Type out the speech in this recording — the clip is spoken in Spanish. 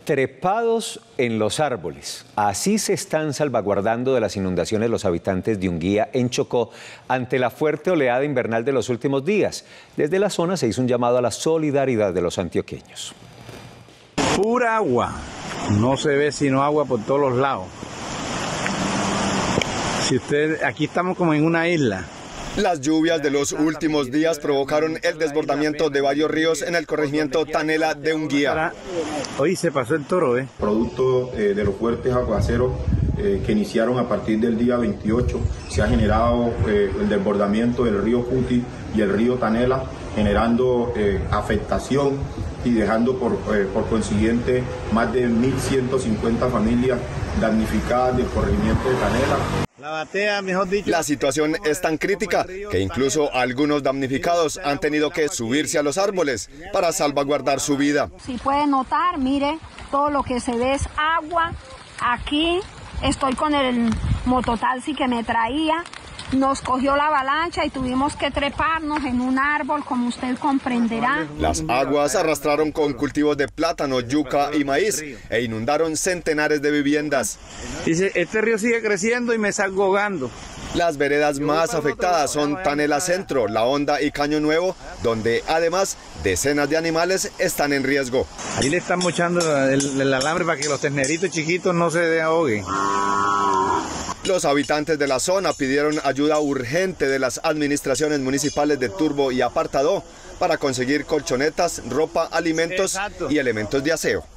trepados en los árboles. Así se están salvaguardando de las inundaciones los habitantes de Unguía, en Chocó, ante la fuerte oleada invernal de los últimos días. Desde la zona se hizo un llamado a la solidaridad de los antioqueños. Pura agua, no se ve sino agua por todos los lados. Aquí estamos como en una isla. Las lluvias de los últimos días provocaron el desbordamiento de varios ríos en el corregimiento Tanela de Unguía. Hoy se pasó el toro, Producto de los fuertes aguaceros que iniciaron a partir del día 28, se ha generado el desbordamiento del río Cuti y el río Tanela, generando afectación y dejando por consiguiente más de 1.150 familias damnificadas del corregimiento de Tanela. La batea, mejor dicho. La situación es tan crítica que incluso algunos damnificados han tenido que subirse a los árboles para salvaguardar su vida. Si puede notar, mire, todo lo que se ve es agua. Aquí estoy con el mototaxi que me traía. Nos cogió la avalancha y tuvimos que treparnos en un árbol, como usted comprenderá. Las aguas arrastraron con cultivos de plátano, yuca y maíz e inundaron centenares de viviendas. Dice, este río sigue creciendo y me salgo ahogando. Las veredas más afectadas son Tanela Centro, La Honda y Caño Nuevo, donde además decenas de animales están en riesgo. Ahí le están mochando el alambre para que los terneritos chiquitos no se ahoguen. Los habitantes de la zona pidieron ayuda urgente de las administraciones municipales de Turbo y Apartadó para conseguir colchonetas, ropa, alimentos y elementos de aseo.